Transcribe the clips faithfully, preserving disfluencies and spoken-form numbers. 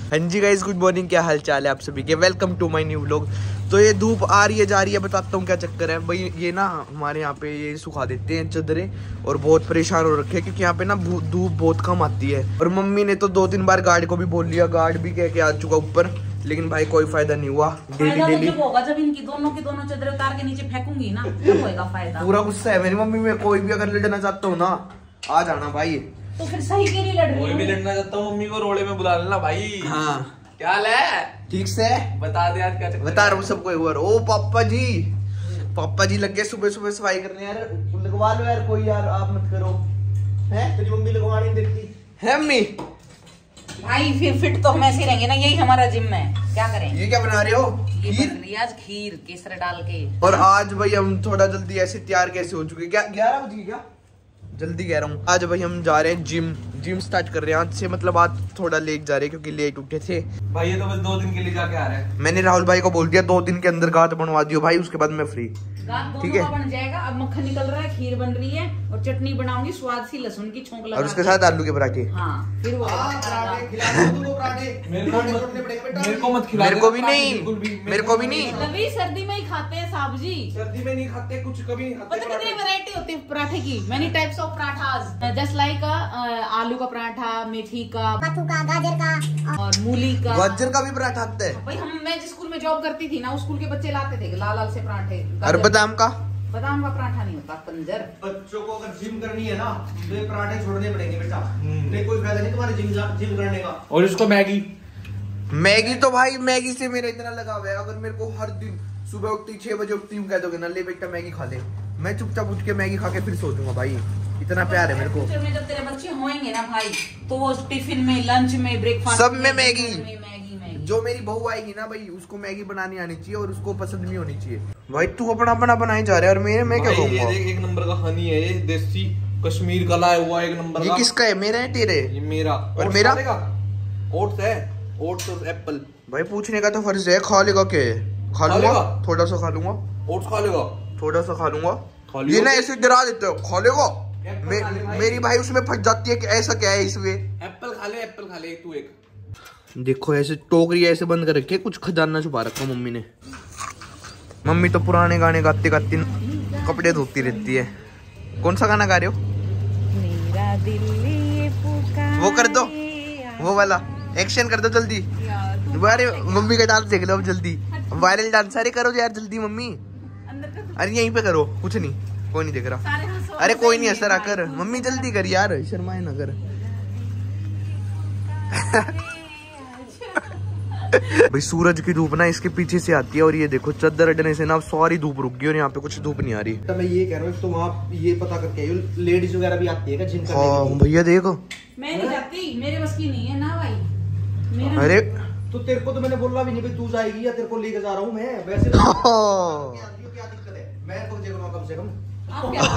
हाँ जी guys, good morning, क्या हाल चाल है आप सभी के। Welcome to my new vlog. तो ये धूप आ रही है जा रही है, बताता हूँ क्या चक्कर है भाई। ये ना हमारे यहाँ पे ये सुखा देते हैं चादरें और बहुत परेशान हो रखे हैं क्योंकि यहाँ पे ना धूप बहुत कम आती है। और मम्मी ने तो दो तीन बार गार्ड को भी बोल लिया, गार्ड भी कह के आ चुका ऊपर, लेकिन भाई कोई फायदा नहीं हुआ। डेली डेली होगा जब इनकी दोनों की दोनों चादरें उतार के नीचे फेंकूंगी ना, तब होएगा फायदा। पूरा गुस्सा है मेरी मम्मी में। कोई भी अगर लड़ना चाहता हूँ ना, आ जाना भाई। तो फिर सही के लिए लड़ रही कोई भी लड़ना चाहता हूँ, मम्मी को रोड़े में बुला लेना भाई। हाँ क्या हाल है? ठीक से बता दे यार क्या चक्कर। बता रहा हूँ सबको एक बार। ओ पापा जी, पापा जी लग गए सुबह सुबह सफाई करने। यार लगवा लो यार, कोई यार आप मत करो। है तेरी मम्मी लगवानी देती है मम्मी। भाई फिर फिट तो हम ऐसे रहेंगे ना, यही हमारा जिम है। क्या करें? ये क्या बना रहे हो? ये बन रही है आज खीर केसर डाल के। और आज भाई हम थोड़ा जल्दी ऐसे तैयार कैसे हो चुके? क्या ग्यारह बजे क्या जल्दी कह रहा हूँ। आज भाई हम जा रहे हैं जिम जिम स्टार्ट कर रहे हैं आज से। मतलब आज थोड़ा लेट जा रहे हैं क्योंकि लेट उठे थे भाई। ये तो बस दो दिन के लिए जाके आ रहे हैं। मैंने राहुल भाई को बोल दिया दो दिन के अंदर गांठ बनवा दियो भाई, उसके बाद मैं फ्री। ठीक है, बन जाएगा। अब मक्खन निकल रहा है, खीर बन रही है और चटनी बनाऊंगी स्वाद सी लहसुन की छोंक लगा, और उसके साथ आलू के पराठे। हाँ, फिर वो मेरे को मत खिला। मेरे को भी नहीं, मेरे को भी नहीं। कभी सर्दी में ही खाते हैं साहब जी। सर्दी में नहीं खाते, कुछ कभी नहीं खाते। पता कितनी वैरायटी होती है पराठे की? Many types of parathas, just like आलू का पराठा, मेथी का, का, गाजर का और मूली का। गाजर का भी पराठा आता है भाई हम मैं जिस स्कूल में जॉब करती थी ना, उस स्कूल के बच्चे लाते थे लाल लाल से पराठे। और बादाम का बादाम का पराठा नहीं होता कंजर। बच्चों को अगर जिम करनी है ना तो ये पराठे छोड़ने पड़ेंगे बेटा। नहीं कोई फायदा नहीं तुम्हारे जिम जिम करने का। और इसको मैगी मैगी तो भाई मैगी से मेरा इतना लगाव है। अगर मेरे को हर दिन सुबह उठती छह बजे उठती हूँ, कह दोगे ना ले बेटा मैगी खा ले, मैं चुपचाप उठ के मैगी खा के फिर सो जाऊंगा भाई। इतना प्यार है मेरे को। फ्यूचर में जब तेरे बच्चे होंगे ना भाई, तो वो टिफिन में, लंच में, ब्रेकफास्ट सब में मैगी। Maggi Maggi. जो मेरी बहू आएगी ना भाई, उसको मैगी बनानी आनी चाहिए और उसको पसंद भी होनी चाहिए। भाई तू अपना अपना बनाए जा रहा है और मेरे मैं क्या कहूँगा। ये देख, एक नंबर का हनी है ये, देसी कश्मीर का लाया हुआ एक नंबर का। ये किसका है? मेरा है तेरे? ये मेरा। और मेरा ओट्स है, ओट्स और एप्पल। भाई पूछने का तो फर्ज है, खा लेगा के? खा लूंगा, थोड़ा सा खा लूंगा। ओट्स खा लेगा? थोड़ा सा खा लूंगा। ये ना ऐसे डरा देते हो, खा लेगा। मे, मेरी भाई उसमें फंस जाती है कि ऐसा क्या है इसमें। एप्पल खा ले, एप्पल खा ले तू एक। देखो ऐसे टोकरी ऐसे बंद कर रखे, कुछ खजाना छुपा रखा मम्मी ने। मम्मी तो पुराने गाने गाते गाते कपड़े धोती रहती है। कौन सा गाना गा रहे हो? मेरा दिल ये पुकारे, वो कर दो, वो वाला एक्शन कर दो जल्दी। अरे मम्मी का डांस देख लो अब जल्दी, वायरल डांस। अरे करो यार जल्दी मम्मी। अरे यहीं पे करो, कुछ नहीं, कोई नहीं देख रहा। अरे कोई नहीं असर आकर, मम्मी जल्दी कर यार, शर्माए ना कर। भाई सूरज की धूप ना इसके पीछे से आती है और ये देखो चादर अडने से ना सारी धूप रुक गई और यहाँ पे कुछ धूप नहीं आ रही। तो मैं ये कह रहा हूँ तो वहाँ ये पता करके लेडीज वगैरह भी आती है क्या जिम करने? हाँ भैया देखो, मैं नहीं जाती, मेरे बस की नहीं है ना भाई मेरा। अरे तो तेरे को तो मैंने बोला भी नहीं भाई तू जाएगी या तेरे को लेके जा रहा हूँ मैं। वैसे तो क्या दिक्कत है, मैं तो देखूंगा कम से कम। आप क्या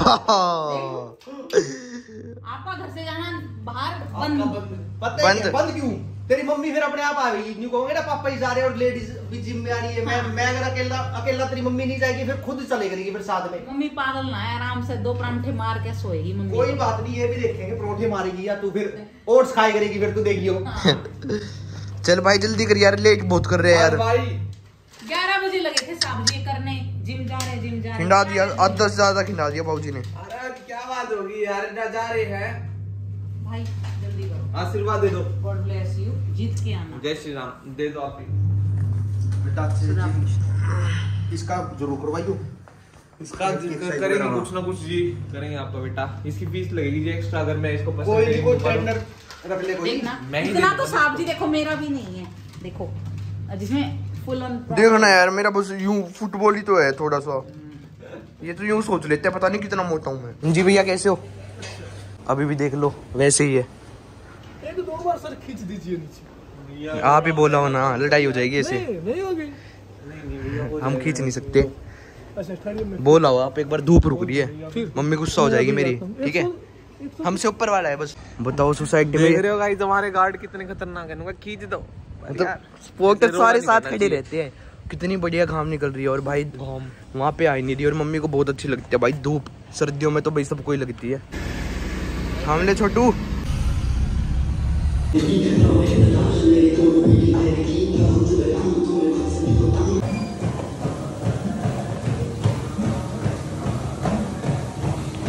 आपका घर से जाना बाहर बंद पता है क्या? बंद क्यों? तेरी मम्मी फिर अपने आप आएगी, न्यू कहोगे ना पापा ही जा रहे हैं और लेडीज भी जिम में आ रही है। मैं मैं अगर अकेला अकेला तेरी मम्मी नहीं जाएगी फिर खुद चले करेगी फिर साथ में। मम्मी पागल ना है, आराम से दो परांठे मार के सोएगी मम्मी। कोई बात नहीं, ये भी देखेंगे परोठे मारेगी या तू फिर ओट्स खाई करेगी फिर तू देखियो। चल भाई जल्दी कर यार, लेट बहुत कर रहे हैं यार भाई। ग्यारह बजे लगे थे साहब जी करने, जिम जा रहे जिम जा रहे। खिंडा दिया, आठ दस ज्यादा खिंडा दिया बाबूजी ने। अरे क्या बात होगी यार, ना जा रहे हैं भाई जल्दी करो, आशीर्वाद दे दो। गॉड ब्लेस यू, जीत के आना। जय श्री राम। दे दो आप ही। बेटा इसका जरूर करवाइयो। इसका करेंगे कुछ ना कुछ जी, करेंगे आपका बेटा। इसकी फीस लगेगी जी एक्स्ट्रा, अगर मैं इसको पसंद कोई नहीं, कोई ट्रेनर रख ले कोई। देखना मैं ही इतना तो साहब जी देखो मेरा भी नहीं है, देखो जिसमें फुल ऑन। देखो ना यार मेरा बस यूं फुटबॉल ही तो है थोड़ा सा, ये तो यूं सोच लेते हैं पता नहीं कितना मोटा हूँ मैं। जी भैया कैसे हो? अभी भी देख लो वैसे ही है। एक दो बार सर खींच दीजिए नीचे। आप ही बोला हो ना, लड़ाई हो जाएगी ऐसे। नहीं होगी, हम खींच नहीं सकते। अच्छा बोला हो आप, एक बार धूप रुक रही है, मम्मी गुस्सा हो जाएगी मेरी। ठीक है, हमसे ऊपर वाला है बस। बताओ सोसाइटी में देख रहे हो गाइस तुम्हारे गार्ड कितने खतरनाक है, उनका खींच दो। मतलब सारे साथ खड़े रहते हैं। कितनी बढ़िया घाम निकल रही है और भाई वहाँ पे आई नहीं रही और मम्मी को बहुत अच्छी लगती है भाई धूप। सर्दियों में तो भाई सबको ही लगती है। हमले छोटू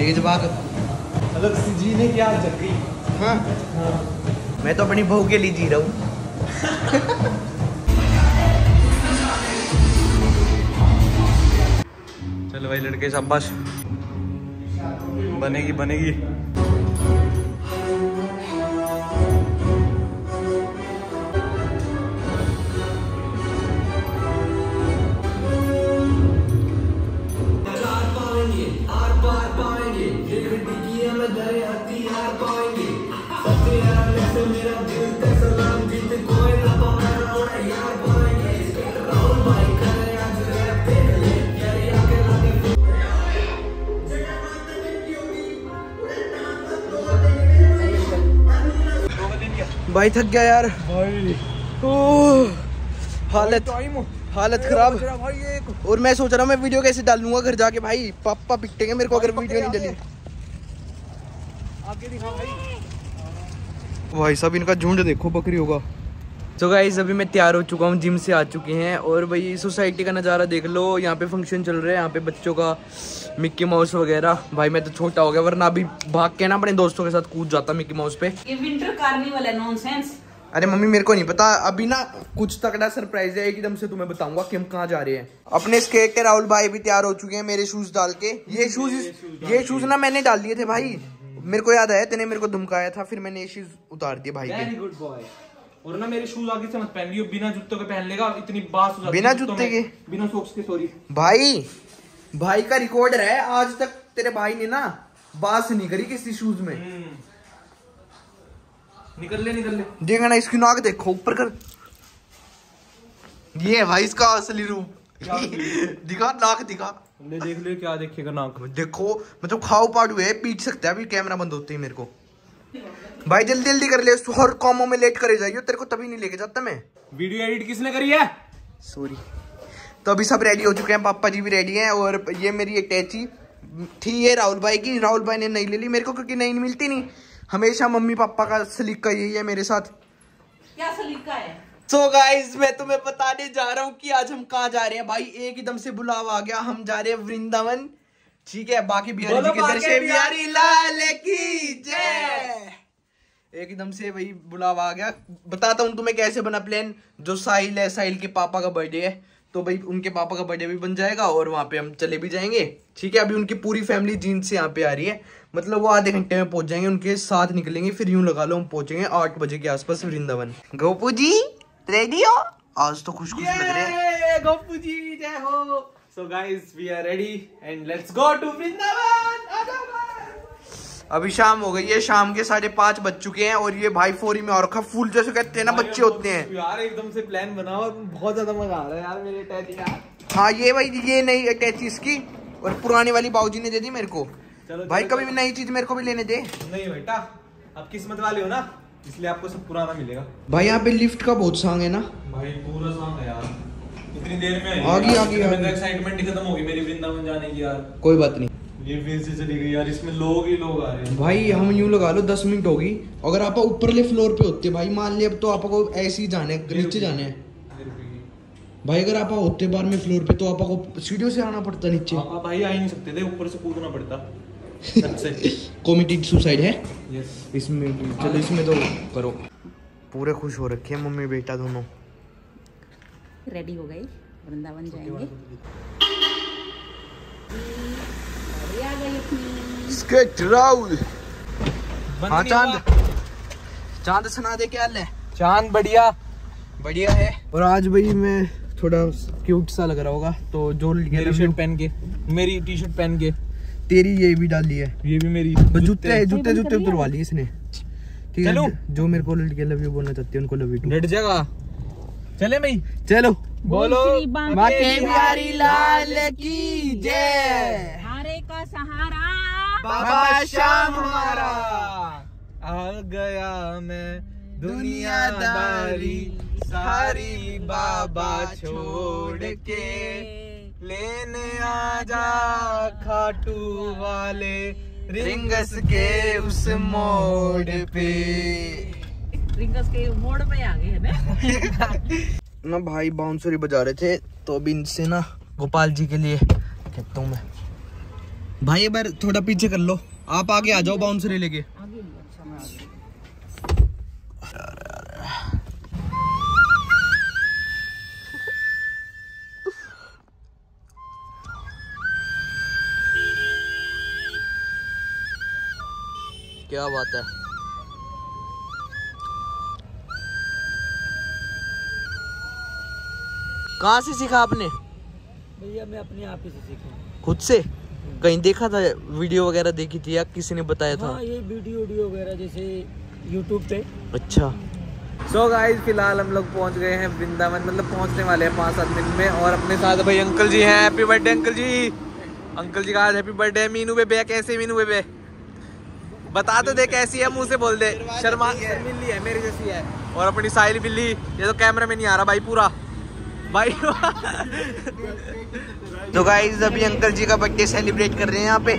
तेज भाग। मतलब जीने की आज जग गई। हाँ हाँ। मैं तो अपनी बहू के लिए जी रहा हूँ। चलो भाई लड़के शाबाश, बनेगी बनेगी। भाई थक गया यार भाई ओह, हालत हालत खराब। भाई एक और मैं सोच रहा हूँ मैं वीडियो कैसे डालूंगा घर जाके। भाई पापा पिटेंगे मेरे को अगर वीडियो नहीं डली। आगे दिखा भाई। भाई साहब इनका झुंड देखो बकरियों का। तो गाइस अभी मैं तैयार हो चुका हूँ, जिम से आ चुके हैं। और भाई सोसाइटी का नज़ारा देख लो, यहाँ पे फंक्शन चल रहा है, यहाँ पे बच्चों का मिक्की माउस वगैरह। भाई मैं तो छोटा हो गया, वरना अभी भाग के ना अपने दोस्तों के साथ कूद जाता मिक्की माउस पे। ये विंटर कार्निवल है, नॉनसेंस। अरे मम्मी मेरे को नहीं पता, अभी ना कुछ तगड़ा सरप्राइज है एकदम से तुम्हें बताऊंगा कि हम कहाँ जा रहे हैं। अपने स्केट के राहुल भाई भी तैयार हो चुके हैं मेरे शूज डाल के। ये शूज ये शूज ना मैंने डाल दिए थे भाई, मेरे को याद आया तेने मेरे को धमकाया था, फिर मैंने ये शूज उतार दिए भाई के। Good boy. और ना मेरे शूज आगे से मत पहन लियो, बिना जूतों के पहन लेगा, इतनी बात हो जाती है। बिना जूते के, बिना सॉक्स के, सॉरी भाई। भाई का रिकॉर्ड है, आज तक तेरे भाई ने ना बात नहीं करी किसी शूज में। निकल ले निकल ले। देखा ना इसकी नाक देखो ऊपर कर, ये है भाई इसका असली रूप। दिखा नाक दिखा, ले देख ले क्या देखेगा नाक। देखो मतलब खाओ पाड़ू है, पीट सकता है अभी कैमरा बंद होते ही मेरे को। भाई जल्दी जल्दी कर ले, हर कामों में लेट करे जाइयो, तेरे को तभी नहीं लेके जाता मैं। वीडियो एडिट किसने करी है? सॉरी। तो अभी सब रेडी हो चुके हैं, पापा जी भी रेडी हैं। और ये मेरी अटैची थी ये राहुल भाई की, राहुल भाई ने नहीं ले ली मेरे को क्योंकि नहीं मिलती नहीं। हमेशा मम्मी पापा का सलीका यही है मेरे साथ। क्या सलीका है? सो so गाइज मैं तुम्हें बताने जा रहा हूँ कि आज हम कहाँ जा रहे हैं। भाई एकदम से बुलावा आ गया, हम जा रहे हैं वृंदावन। ठीक है, बाकी बिहारी जी के दर से बिहारी लाल की जय। एकदम से वही बुलावा आ गया। बताता हूँ तुम्हें कैसे बना प्लान। जो साहिल है, साहिल के पापा का बर्थडे है, तो भाई उनके पापा का बर्थडे भी बन जाएगा और वहाँ पे हम चले भी जाएंगे। ठीक है, अभी उनकी पूरी फैमिली जींद से यहाँ पे आ रही है, मतलब वो आधे घंटे में पहुंच जाएंगे, उनके साथ निकलेंगे। फिर यूं लगा लो हम पहुंचेंगे आठ बजे के आसपास वृंदावन। गोपू जी रेडी हो? आज तो खुश खुश लग रहे हैं। गोपू जी जय हो। So guys we are ready and let's go to Vrindavan. आ जाओ गाइस। अभी शाम हो गई है, शाम के साढ़े पाँच बज चुके हैं और ये भाई फोरी में और रखा फूल जैसे कहते हैं ना बच्चे होते हैं यार। एकदम से प्लान बना और बहुत ज्यादा मजा आ रहा है यार मेरे अटैची यार। हाँ ये भाई ये नई अटैची इसकी, और पुरानी वाली बाबूजी ने दे दी मेरे को। चलो भाई चलो, कभी भी नई चीज मेरे को भी लेने दे। नहीं बेटा, आप किस्मत वाले हो ना, इसलिए आपको सब पुराना मिलेगा। भाई यहाँ पे लिफ्ट का बहुत सांग है ना भाई पूरा सांग है यार, इतनी देर में आगे आगे आगे एक्साइटमेंट ही खत्म होगी मेरी वृंदावन जाने की यार। कोई बात नहीं, ये फिर से चली गई यार, इसमें लोग ही लोग आ रहे हैं। भाई हम यूं लगा लो दस मिनट होगी। अगर आप ऊपरले फ्लोर पे होते भाई मान लिया, अब तो आपको ऐसे ही जाने नीचे जाने हैं भाई। अगर आप होते बार में फ्लोर पे तो आपको सीढ़ियों से आना पड़ता नीचे। आप भाई आ ही नहीं सकते थे, ऊपर से कूदना पड़ता। कमिटेड सुसाइड है यस इसमें। चलो इसमें तो करो। पूरे खुश हो रखे हैं मम्मी बेटा दोनों। रेडी हो गई, वृंदावन जाएंगे। आ गई अपनी स्केट राहुल। बंद हाँ नहीं चांद, हुआ। चांद सुना दे क्या हाल है? चांद बढ़िया बढ़िया है। और आज भाई मैं थोड़ा क्यूट सा लग रहा होगा, तो जो मेरी शर्ट पहन के, मेरी टी शर्ट पहन के, तेरी ये भी डाली है, ये भी मेरी। बस जूते जूते जूते उतरवा लिए इसने। ठीक है, चलो। जो मेरे को लड़के लव यू बोलना चाहते हैं उनको लव यू टू। डट जाएगा। चले भाई, चलो बोलो बाके बिहारी लाल की जय। हारे का सहारा बाबा श्याम हमारा। आ गया मैं दुनियादारी सारी बाबा छोड़ के, लेने आजा खाटू वाले रिंगस के उस मोड़ पे। रिंगस के मोड़ पे आ गए हैं ना। ना भाई बांसुरी बजा रहे थे, तो अभी इनसे ना गोपाल जी के लिए कहता हूँ मैं। भाई एक बार थोड़ा पीछे कर लो, आप आगे आ जाओ बाउंसर लेके। क्या बात है। कहाँ से सीखा आपने? भैया मैं अपने आप ही से सीखा। खुद से? कहीं देखा था, वीडियो वगैरह देखी थी या किसी ने बताया था? हाँ, ये वीडियो वीडियो वगैरह जैसे यूट्यूब पे। अच्छा। सो गाइस फिलहाल हम लोग पहुंच गए हैं वृंदावन, मतलब पहुंचने वाले हैं पाँच सात मिनट में। और अपने साथ भाई अंकल जी हैं। Happy birthday uncle ji. Uncle ji का आज हैप्पी बर्थडे। मीनू बेबे कैसे? मीनू बेबे बता तो दे कैसी है, मुंह से बोल दे। शर्मा शर्मिली है, मेरी जैसी है। और अपनी साहिल बिल्ली, ये तो कैमरा में नहीं आ रहा भाई पूरा भाई। तो गाइस अभी अंकल जी का बर्थडे सेलिब्रेट कर रहे हैं यहाँ पे।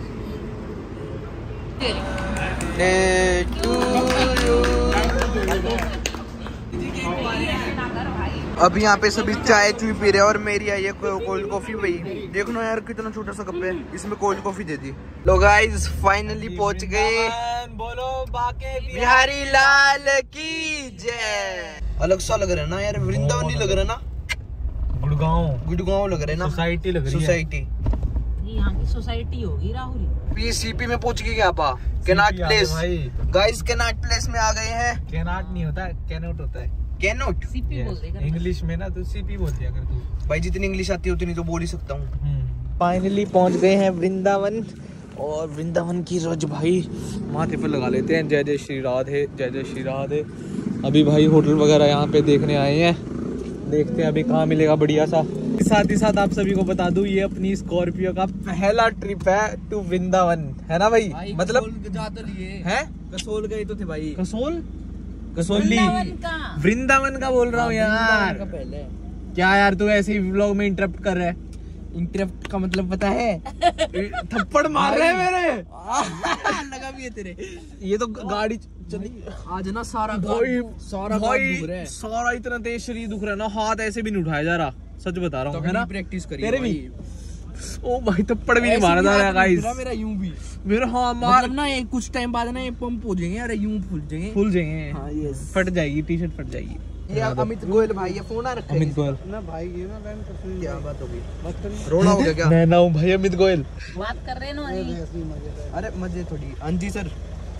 अब यहाँ पे सभी चाय चुई पी रहे हैं और मेरी आई है कोल्ड कॉफी। भाई देख लो यार कितना छोटा सा कप है, इसमें कोल्ड कॉफी दे दी। लोग गाइस फाइनली पहुंच गए। बोलो बाके बिहारी लाल की जय। अलग सा लग रहा है ना यार, वृंदावन नहीं लग रहा ना, गुड़गांव गुड़गांव लग रहा है ना, सोसाइटी लग रही है। सोसाइटी यहाँ की सोसाइटी होगी राहुल। पीसीपी में पहुंच गए क्या पा? Connaught place guys, Connaught place में आ गए हैं। कैनाट नहीं होता, कैनोट होता है। कैनोट सीपी बोलते हैं इंग्लिश में ना, तो सीपी बोल दिया कर तू। भाई जितनी इंग्लिश आती है उतनी तो बोल ही सकता हूँ। फाइनली पहुंच गए हैं वृंदावन। और वृंदावन की रोज भाई माथे पर लगा लेते हैं जय जय श्री राधे, जय जय श्री राधे। अभी भाई होटल वगैरह यहाँ पे देखने आए हैं, देखते हैं अभी कहाँ मिलेगा बढ़िया सा। साथ ही साथ आप सभी को बता दूं ये अपनी स्कॉर्पियो का पहला ट्रिप है टू वृंदावन, है ना भाई? भाई मतलब है कसोल गए तो थे भाई। कसोल कसोली वृंदावन का वृंदावन का बोल रहा हूँ यार। का पहले क्या यार तू ऐसे ही व्लॉग में इंटरप्ट कर रहा है? इंटरप्ट का मतलब पता है? थप्पड़ मार रहे हैं मेरे। लगा भी है तेरे। ये तो गाड़ी चली आज ना सारा भाई, सारा भाई दुख रहा है। सारा इतना तेज शरीर दुख रहा है ना, हाथ ऐसे भी नहीं उठाया जा रहा, सच बता रहा हूँ, है ना? प्रैक्टिस करी तेरे भी। ओ भाई थप्पड़ भी नहीं मारा जा रहा गाइस मेरा यूं भी मेरा। हाँ मार मतलब ना एक कुछ टाइम बाद ना ये पंप हो जाएंगे, अरे यूं फूल जाएंगे, फूल जाएंगे। हाँ ये फट जाएगी, टी शर्ट फट जाएगी। ये अमित गोयल भाई, ये फोन आ रखा है अमित गोयल ना भाई। ये ना बैन कर, क्या बात हो गई? रोना हो गया क्या? मैं ना हूँ भाई अमित गोयल। बात कर रहे ना नहीं। अरे मजे थोड़ी। हाँ जी सर,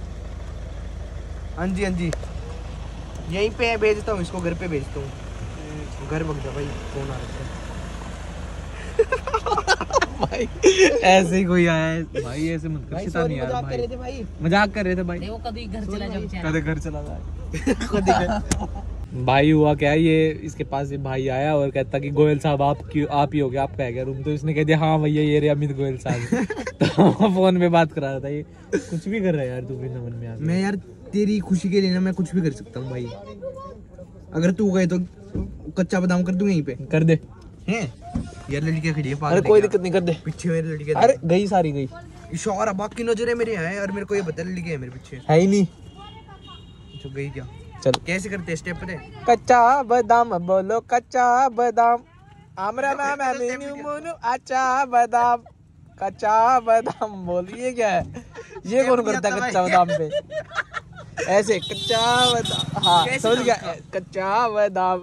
हाँ जी हाँ जी, यहीं पे भेजता हूँ इसको, घर पे भेजता हूँ। घर भग जा भाई, फोन आ रखा है। भाई ऐसे ही कोई आया है भाई, ऐसे मत कर। शैतानी यार मजाक कर रहे थे भाई, भाई। मजाक कर रहे थे भाई। देखो कभी घर चला जाओ बेचारा। कदे घर चला जाए। भाई हुआ क्या, ये इसके पास ये भाई आया और कहता कि गोयल साहब आप क्यों, आप ही हो गया, आपका है क्या रूम? तो इसने कह दिया हाँ भैया ये रे अमित गोयल साहब। तो फोन में बात करा रहा था। ये कुछ भी कर रहा है यार तू वृंदावन में। मैं यार तेरी खुशी के लिए ना मैं कुछ भी कर सकता हूँ भाई। अगर तू गए तो कच्चा बादाम कर दूं यहीं पे। कर दे हैं यार, लड़कियां खड़ी है पागल। अरे कोई दिक्कत नहीं, कर दे। पीछे मेरी लड़कियां। अरे गई सारी गई। इशारा बाकी नजरें मेरे हैं और मेरे को ये बता लड़की है मेरे पीछे है ही नहीं। जो गई क्या? चल कैसे करते स्टेप पे? कच्चा बादाम बोलो कच्चा बादाम, आमरा मामा मीनू मोनू अच्छा बादाम, कच्चा बादाम बोल। ये क्या है? ये कौन करता है कच्चा बादाम पे? ऐसे कच्चा बादाम। हाँ समझ गया, कच्चा बादाम।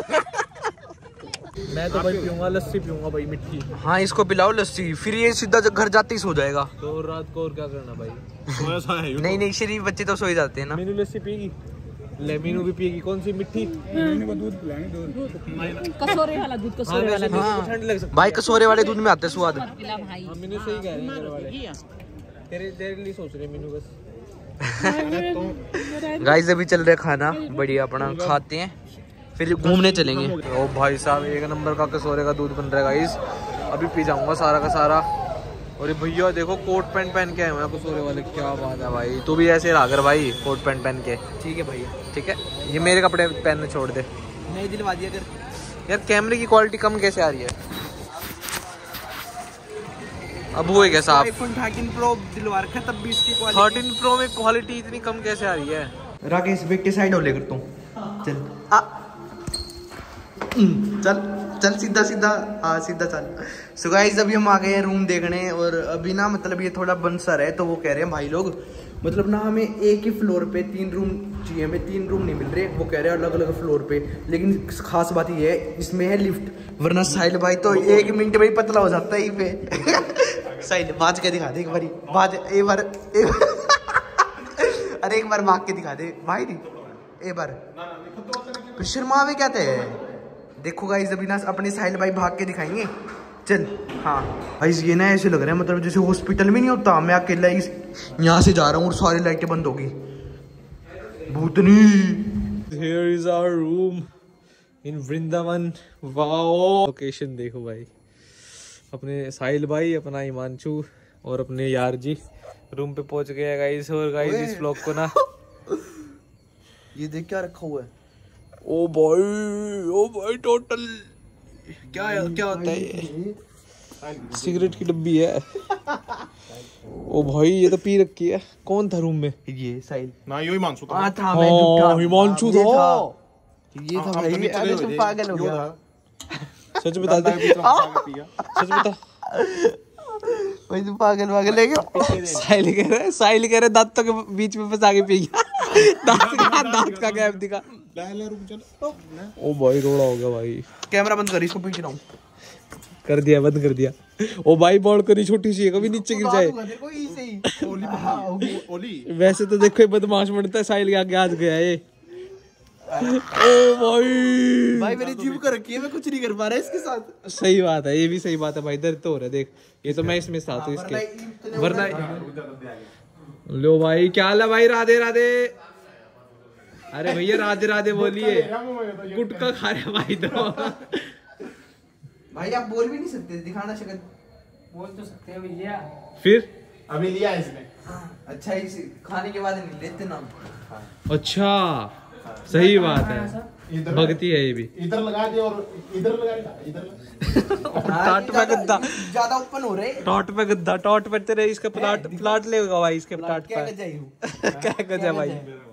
मैं तो भाई पीऊंगा लस्सी, पीऊंगा भाई मिट्टी। हाँ इसको पिलाओ लस्सी, फिर ये सीधा घर जाते ही सो जाएगा। तो रात को और क्या करना भाई? नहीं नहीं शरीफ बच्चे तो सो ही जाते हैं ना। मीनू लस्सी पिएगी? ले मीनू भी पिएगी। कौन सी मिट्टी? कसौरे वाला दूध, कसौरे वाला दूध। हाँ, ठंड लग सकती भाई कसौरे वाले दूध में आते हैं स्वाद। पिला भाई। है। मीनू सही कह रहे हैं मेरे वाले। तेरे तेरे लिए सोच रहे मीनू बस। गाइस अभी चल रहा खाना बढ़िया, अपना खाते हैं फिर घूमने चलेंगे। ओ भाई साहब एक नंबर का कसौरे का दूध बन रहा है गाइस। अभी पी जाऊंगा सारा का सारा। और ये भैया देखो कोट पैंट पहन के आए हुए हैं कसौरे वाले, क्या बात है भाई। तू भी ऐसे रहा कर भाई कोट पैंट पहन के। ठीक है भैया, ठीक है। ये मेरे कपड़े पहनने छोड़ दे। नहीं दिलवा दिया कर। यार कैमरे की क्वालिटी कम कैसे आ रही है? अब हुए क्या साहब? आईफोन थर्टीन प्रो दिलवा रखा तब भी इसकी क्वालिटी। थर्टीन प्रो में क्वालिटी इतनी कम कैसे आ रही है? राकेश बेटे साइड हो ले करता हूँ। चल आ चल चल सीधा सीधा, हाँ सीधा चल। सो गाइस अभी हम आ गए हैं रूम देखने, और अभी ना मतलब ये थोड़ा बंद सा है, तो वो कह रहे हैं भाई लोग मतलब ना हमें एक ही फ्लोर पे तीन रूम चाहिए, हमें तीन रूम नहीं मिल रहे, वो कह रहे हैं अलग अलग फ्लोर पे। लेकिन खास बात ये है इसमें है लिफ्ट, वरना साहिल भाई तो एक मिनट में ही पतला हो जाता है यहीं पे। साहिल बाज के दिखा दे एक बारी, बाज एक बार, अरे एक बार भाग के दिखा दे भाई, नहीं एक बार शर्मावे क्या थे। देखो गाइस अभी ना अपने साहिल भाई भाग के दिखाएंगे, चल। हाँ भाई ये ना ऐसे लग रहा है मतलब जैसे हॉस्पिटल में नहीं होता, मैं अकेला इस यहाँ से जा रहा हूँ और सारी लाइटें बंद होगी। भूतनी। Here is our room in Vrindavan. Wow location देखो भाई, अपने साहिल भाई, अपना हिमांशु और अपने यार जी रूम पे पहुंच गए गाइस। और गाइस इस व्लॉग को ना ये देख क्या रखा हुआ है। ओ भाई, ओ भाई टोटल क्या क्या होता है ये? सिगरेट की डब्बी है। ओ भाई ये तो पी रखी है। कौन था रूम में? ये साहिल ना यो हिमांशु हाँ था। था, मैं झूठा, हिमांशु ये था। ये था भाई। अरे तुम पागल हो गया। सच बता दे, सच बता भाई तुम पागल पागल है क्या? साहिल कह रहा है, साहिल कह रहा है दांतों के बीच में फंसा के पी गया। दांत का दांत का गैप दिखा। ओ भाई रोड़ा हो गया भाई। कैमरा बंद कर, इसको पीट रहा हूँ। कर दिया, बंद कर दिया। ओ भाई बालकनी छोटी सी है, कभी नीचे गिर जाए। वैसे तो देखो ये बदमाश बनता है, साहिल के आगे आज गया ये। ओ भाई भाई मैंने जिम कर रखी है, मैं कुछ नहीं कर पा रहा इसके साथ। सही बात है, ये भी सही बात है भाई। दर्द तो हो रहा है देख, ये तो मैं इसमें साथ हूँ इसके, वरना लो भाई क्या हाल है भाई? राधे राधे। अरे भैया राधे राधे बोलिए, गुटखा खा रहे भाई तो। भाई आप बोल भी नहीं सकते, दिखाना शक्ल। बोल तो सकते हैं भैया। फिर अभी लिया है इसने। अच्छा इस खाने के बाद नहीं लेते नाम। अच्छा सही बात है, भक्ति है ये भी। इधर लगा दिया और इधर लगा दिया, इधर टाट पे गद्दा, ज्यादा ओपन हो रहे। टॉट पे गद्दा, टॉट पे तेरे इसका प्लाट प्लाट लेगा भाई, इसके प्लाट पे क्या कर जाई हूँ क्या कर जाए भाई।